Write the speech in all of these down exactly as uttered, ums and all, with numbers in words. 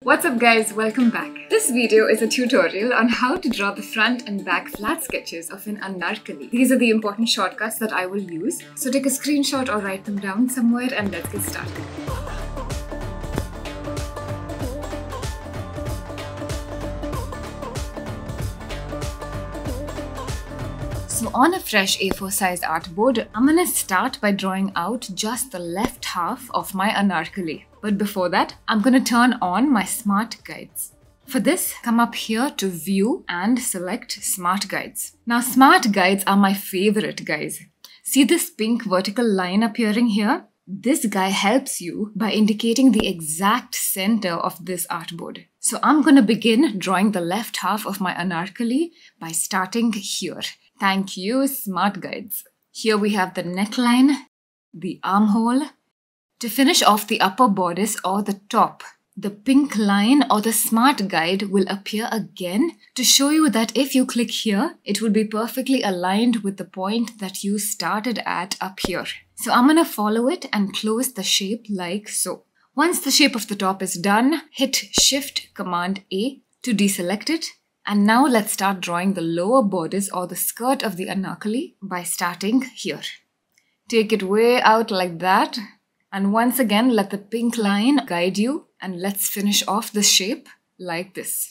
What's up guys, welcome back. This video is a tutorial on how to draw the front and back flat sketches of an Anarkali. These are the important shortcuts that I will use. So take a screenshot or write them down somewhere and let's get started. So on a fresh A four size artboard, I'm gonna start by drawing out just the left half of my Anarkali. But before that, I'm gonna turn on my smart guides. For this, come up here to view and select smart guides. Now smart guides are my favorite, guys. See this pink vertical line appearing here? This guy helps you by indicating the exact center of this artboard. So I'm gonna begin drawing the left half of my Anarkali by starting here. Thank you, smart guides. Here we have the neckline, the armhole. To finish off the upper bodice or the top, the pink line or the smart guide will appear again to show you that if you click here, it will be perfectly aligned with the point that you started at up here. So I'm gonna follow it and close the shape like so. Once the shape of the top is done, hit Shift Command A to deselect it. And now let's start drawing the lower bodice or the skirt of the Anarkali by starting here. Take it way out like that. And once again, let the pink line guide you. And let's finish off the shape like this.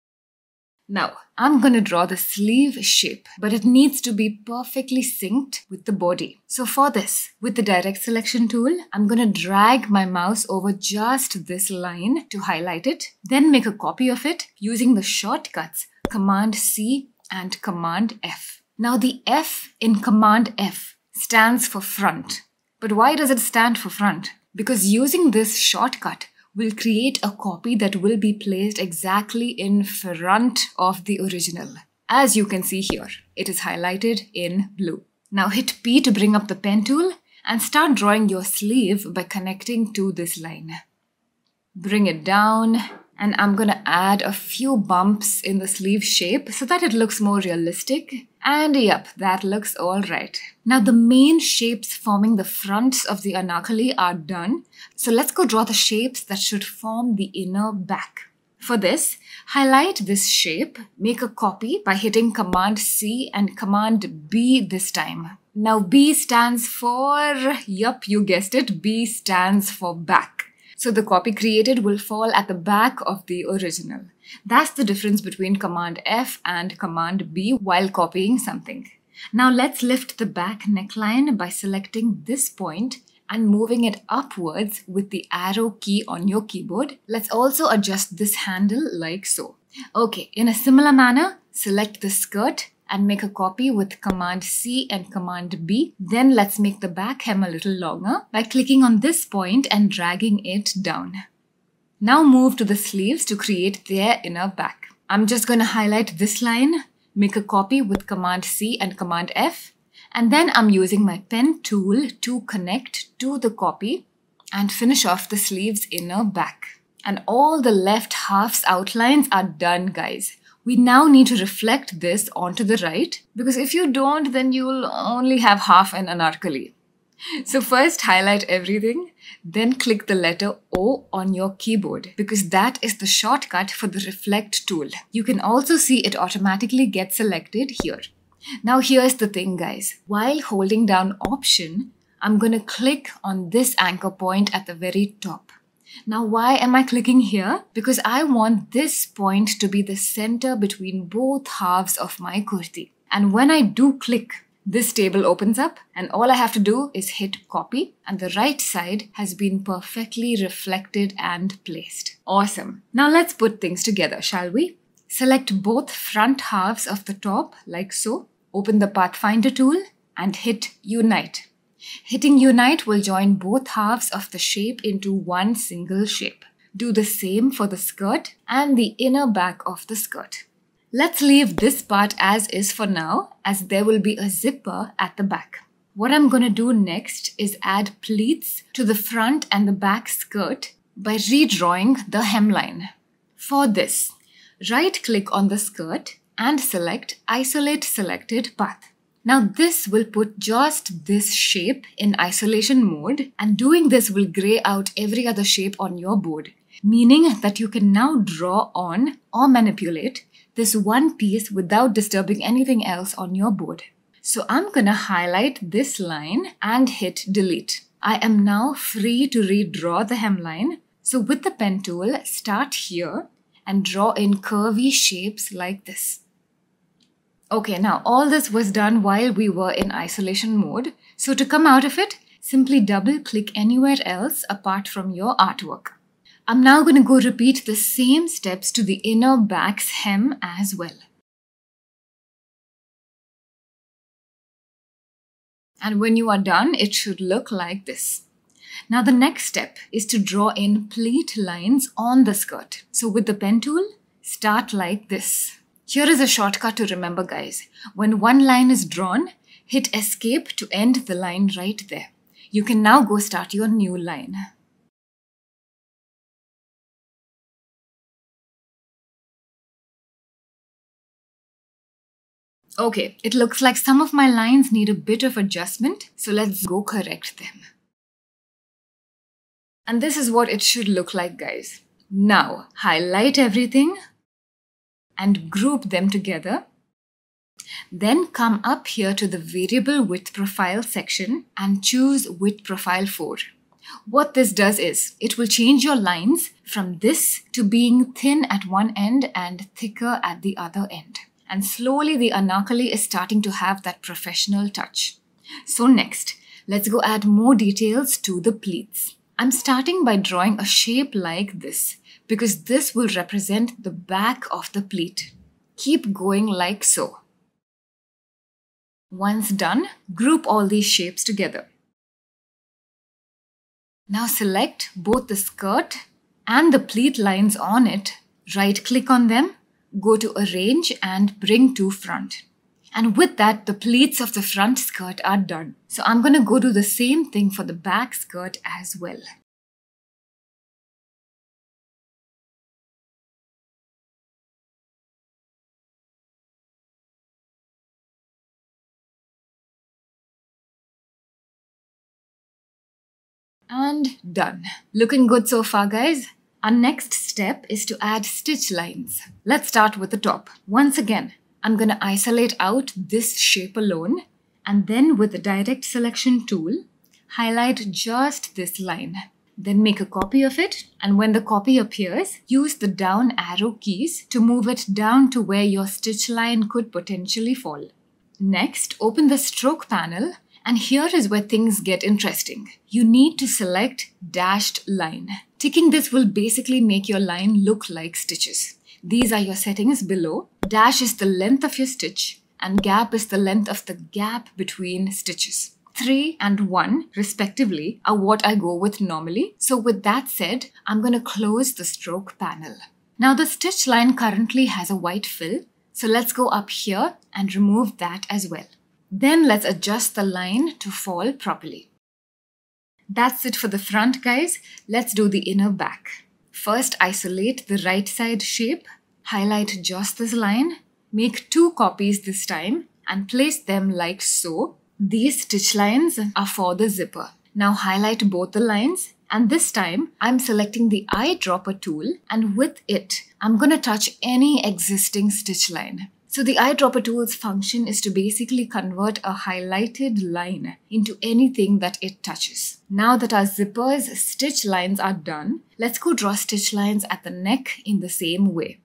Now, I'm going to draw the sleeve shape, but it needs to be perfectly synced with the body. So for this, with the direct selection tool, I'm going to drag my mouse over just this line to highlight it, then make a copy of it using the shortcuts Command C and Command F. Now the F in Command F stands for front. But why does it stand for front? Because using this shortcut will create a copy that will be placed exactly in front of the original. As you can see here, it is highlighted in blue. Now hit P to bring up the pen tool and start drawing your sleeve by connecting to this line. Bring it down, and I'm gonna add a few bumps in the sleeve shape so that it looks more realistic. And yep, that looks all right. Now the main shapes forming the fronts of the Anarkali are done. So let's go draw the shapes that should form the inner back. For this, highlight this shape, make a copy by hitting Command C and Command B this time. Now B stands for, yup, you guessed it, B stands for back. So the copy created will fall at the back of the original. That's the difference between Command F and Command B while copying something. Now let's lift the back neckline by selecting this point and moving it upwards with the arrow key on your keyboard. Let's also adjust this handle like so. Okay, in a similar manner, select the skirt and make a copy with Command C and Command B. Then let's make the back hem a little longer by clicking on this point and dragging it down. Now move to the sleeves to create their inner back. I'm just going to highlight this line, make a copy with Command C and Command F, and then I'm using my pen tool to connect to the copy and finish off the sleeve's inner back. And all the left half's outlines are done, guys. We now need to reflect this onto the right, because if you don't, then you'll only have half an Anarkali. So first highlight everything, then click the letter O on your keyboard, because that is the shortcut for the reflect tool. You can also see it automatically get selected here. Now here's the thing, guys. While holding down Option, I'm going to click on this anchor point at the very top. Now why am I clicking here? Because I want this point to be the center between both halves of my kurti. And when I do click, this table opens up and all I have to do is hit copy and the right side has been perfectly reflected and placed. Awesome. Now let's put things together, shall we? Select both front halves of the top like so. Open the Pathfinder tool and hit Unite. Hitting Unite will join both halves of the shape into one single shape. Do the same for the skirt and the inner back of the skirt. Let's leave this part as is for now, as there will be a zipper at the back. What I'm going to do next is add pleats to the front and the back skirt by redrawing the hemline. For this, right-click on the skirt and select Isolate Selected Path. Now this will put just this shape in isolation mode, and doing this will grey out every other shape on your board. meaning that you can now draw on or manipulate this one piece without disturbing anything else on your board. So I'm gonna highlight this line and hit delete. I am now free to redraw the hemline. So with the pen tool, start here and draw in curvy shapes like this. Okay, now all this was done while we were in isolation mode. So to come out of it, simply double click anywhere else apart from your artwork. I'm now going to go repeat the same steps to the inner back's hem as well. And when you are done, it should look like this. Now the next step is to draw in pleat lines on the skirt. So with the pen tool, start like this. Here is a shortcut to remember, guys. When one line is drawn, hit escape to end the line right there. You can now go start your new line. Okay, it looks like some of my lines need a bit of adjustment, so let's go correct them. And this is what it should look like, guys. Now, highlight everything and group them together. Then come up here to the variable width profile section and choose width profile four. What this does is, it will change your lines from this to being thin at one end and thicker at the other end. And slowly the Anarkali is starting to have that professional touch. So next, let's go add more details to the pleats. I'm starting by drawing a shape like this, because this will represent the back of the pleat. Keep going like so. Once done, group all these shapes together. Now select both the skirt and the pleat lines on it, right-click on them, go to Arrange and bring to front. And with that, the pleats of the front skirt are done. So I'm going to go do the same thing for the back skirt as well. And done. Looking good so far, guys. Our next step is to add stitch lines. Let's start with the top. Once again, I'm going to isolate out this shape alone, and then with the direct selection tool, highlight just this line. Then make a copy of it, and when the copy appears, use the down arrow keys to move it down to where your stitch line could potentially fall. Next, open the stroke panel. And here is where things get interesting. You need to select dashed line. Ticking this will basically make your line look like stitches. These are your settings below. Dash is the length of your stitch and gap is the length of the gap between stitches. three and one, respectively, are what I go with normally. So with that said, I'm going to close the stroke panel. Now the stitch line currently has a white fill. So let's go up here and remove that as well. Then let's adjust the line to fall properly. That's it for the front, guys. Let's do the inner back. First, isolate the right side shape, highlight just this line, make two copies this time, and place them like so. These stitch lines are for the zipper. Now highlight both the lines, and this time I'm selecting the eyedropper tool, and with it, I'm going to touch any existing stitch line. So the eyedropper tool's function is to basically convert a highlighted line into anything that it touches. Now that our zipper's stitch lines are done, let's go draw stitch lines at the neck in the same way.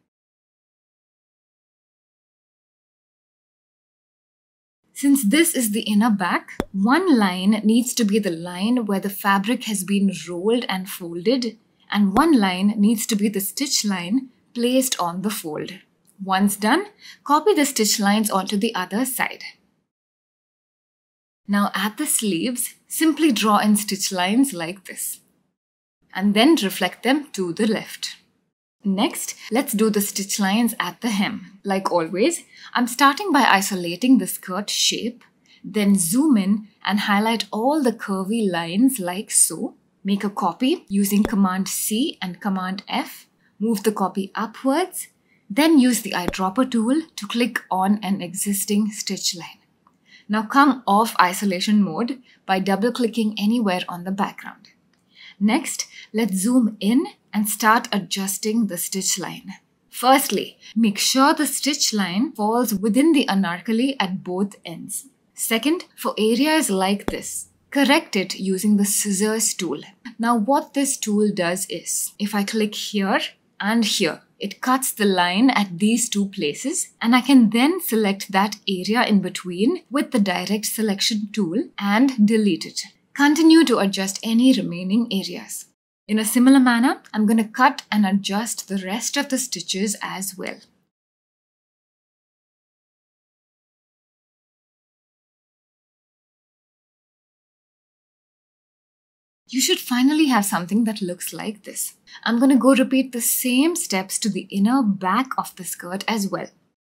Since this is the inner back, one line needs to be the line where the fabric has been rolled and folded, and one line needs to be the stitch line placed on the fold. Once done, copy the stitch lines onto the other side. Now at the sleeves, simply draw in stitch lines like this, and then reflect them to the left. Next, let's do the stitch lines at the hem. Like always, I'm starting by isolating the skirt shape, then zoom in and highlight all the curvy lines like so. Make a copy using Command C and Command F, move the copy upwards, then use the eyedropper tool to click on an existing stitch line. Now come off isolation mode by double-clicking anywhere on the background. Next, let's zoom in and start adjusting the stitch line. Firstly, make sure the stitch line falls within the anarkali at both ends. Second, for areas like this, correct it using the scissors tool. Now what this tool does is, if I click here and here, it cuts the line at these two places, and I can then select that area in between with the direct selection tool and delete it. Continue to adjust any remaining areas. In a similar manner, I'm going to cut and adjust the rest of the stitches as well. You should finally have something that looks like this. I'm going to go repeat the same steps to the inner back of the skirt as well.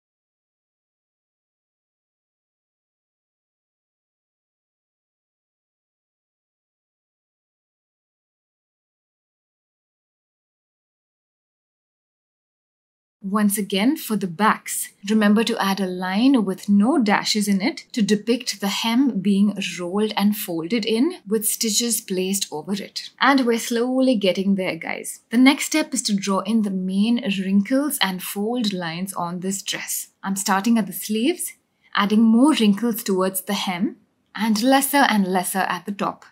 Once again, for the backs, remember to add a line with no dashes in it to depict the hem being rolled and folded in with stitches placed over it. And we're slowly getting there, guys. The next step is to draw in the main wrinkles and fold lines on this dress. I'm starting at the sleeves, adding more wrinkles towards the hem and lesser and lesser at the top.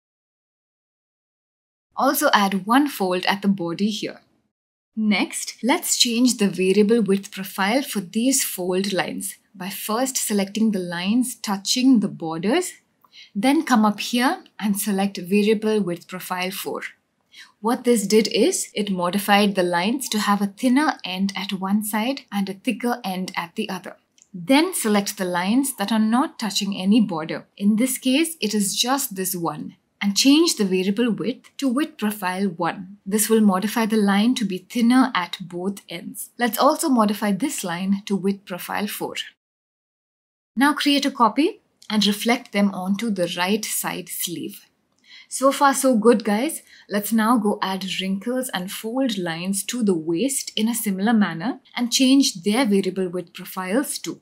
Also add one fold at the body here. Next, let's change the variable width profile for these fold lines by first selecting the lines touching the borders, then come up here and select variable width profile four. What this did is, it modified the lines to have a thinner end at one side and a thicker end at the other. Then select the lines that are not touching any border. In this case, it is just this one. And change the variable width to width profile one. This will modify the line to be thinner at both ends. Let's also modify this line to width profile four. Now create a copy and reflect them onto the right side sleeve. So far so good, guys. Let's now go add wrinkles and fold lines to the waist in a similar manner and change their variable width profiles too.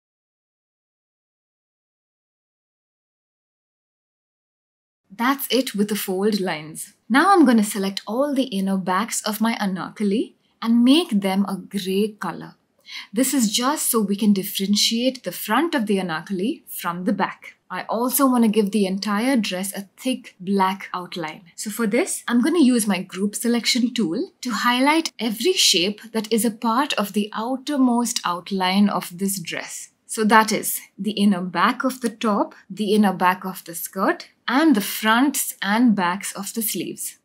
That's it with the fold lines. Now I'm going to select all the inner backs of my anarkali and make them a grey color. This is just so we can differentiate the front of the anarkali from the back. I also want to give the entire dress a thick black outline. So for this, I'm going to use my group selection tool to highlight every shape that is a part of the outermost outline of this dress. So that is the inner back of the top, the inner back of the skirt, and the fronts and backs of the sleeves.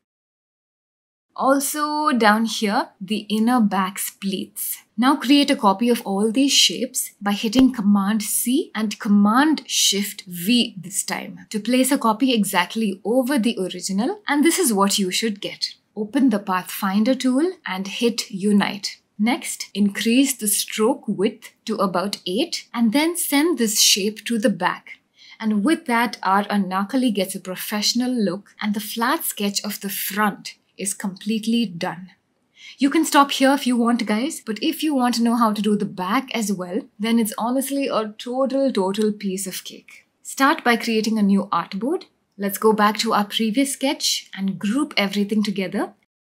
Also down here, the inner back's pleats. Now create a copy of all these shapes by hitting Command C and Command Shift V this time to place a copy exactly over the original, and this is what you should get. Open the Pathfinder tool and hit Unite. Next, increase the stroke width to about eight and then send this shape to the back. And with that, our anarkali gets a professional look and the flat sketch of the front is completely done. You can stop here if you want, guys, but if you want to know how to do the back as well, then it's honestly a total, total piece of cake. Start by creating a new artboard. Let's go back to our previous sketch and group everything together.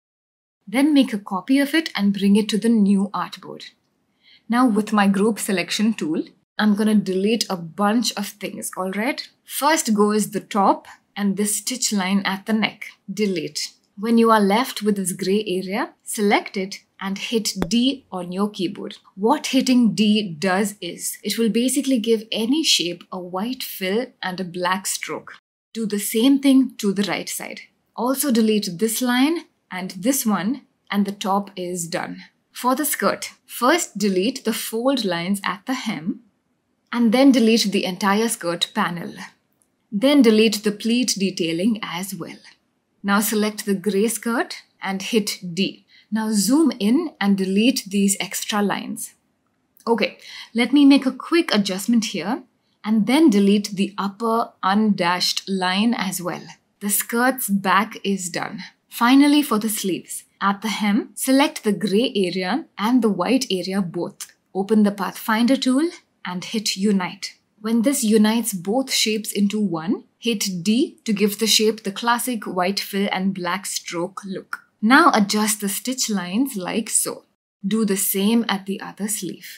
Then make a copy of it and bring it to the new artboard. Now with my group selection tool, I'm gonna delete a bunch of things, alright? First goes the top and this stitch line at the neck. Delete. When you are left with this grey area, select it and hit D on your keyboard. What hitting D does is, it will basically give any shape a white fill and a black stroke. Do the same thing to the right side. Also delete this line and this one, and the top is done. For the skirt, first delete the fold lines at the hem, and then delete the entire skirt panel. Then delete the pleat detailing as well. Now select the grey skirt and hit D. Now zoom in and delete these extra lines. Okay, let me make a quick adjustment here and then delete the upper undashed line as well. The skirt's back is done. Finally, for the sleeves, at the hem, select the grey area and the white area both. Open the Pathfinder tool and hit Unite. When this unites both shapes into one, hit D to give the shape the classic white fill and black stroke look. Now adjust the stitch lines like so. Do the same at the other sleeve.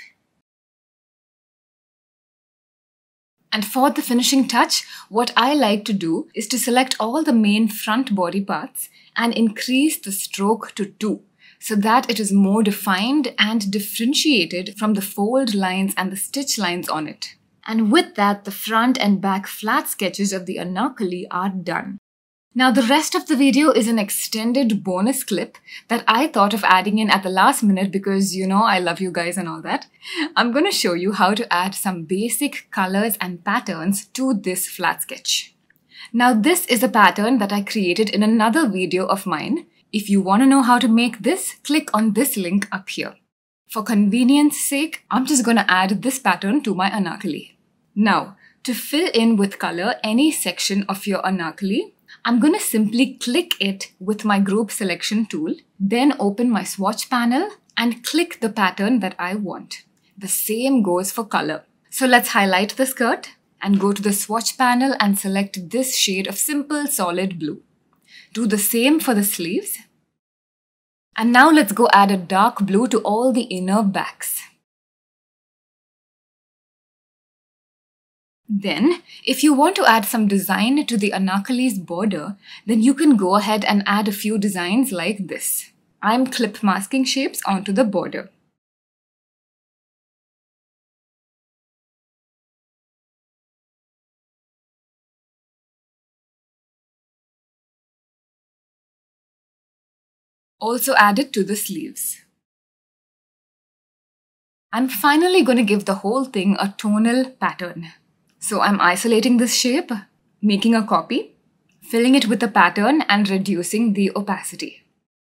And for the finishing touch, what I like to do is to select all the main front body parts and increase the stroke to two so that it is more defined and differentiated from the fold lines and the stitch lines on it. And with that, the front and back flat sketches of the Anarkali are done. Now the rest of the video is an extended bonus clip that I thought of adding in at the last minute because, you know, I love you guys and all that. I'm going to show you how to add some basic colors and patterns to this flat sketch. Now this is a pattern that I created in another video of mine. If you want to know how to make this, click on this link up here. For convenience sake, I'm just going to add this pattern to my Anarkali. Now, to fill in with color any section of your Anarkali, I'm going to simply click it with my group selection tool, then open my swatch panel and click the pattern that I want. The same goes for color. So let's highlight the skirt and go to the swatch panel and select this shade of simple solid blue. Do the same for the sleeves. And now let's go add a dark blue to all the inner backs. Then, if you want to add some design to the Anarkali's border, then you can go ahead and add a few designs like this. I'm clip masking shapes onto the border. Also add it to the sleeves. I'm finally going to give the whole thing a tonal pattern. So I'm isolating this shape, making a copy, filling it with a pattern and reducing the opacity.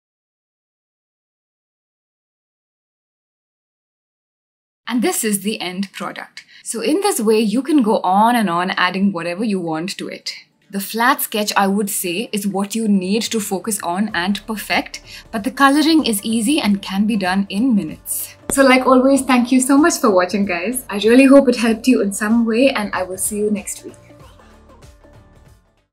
And this is the end product. So in this way, you can go on and on adding whatever you want to it. The flat sketch, I would say, is what you need to focus on and perfect, but the coloring is easy and can be done in minutes. So like always, thank you so much for watching, guys. I really hope it helped you in some way and I will see you next week.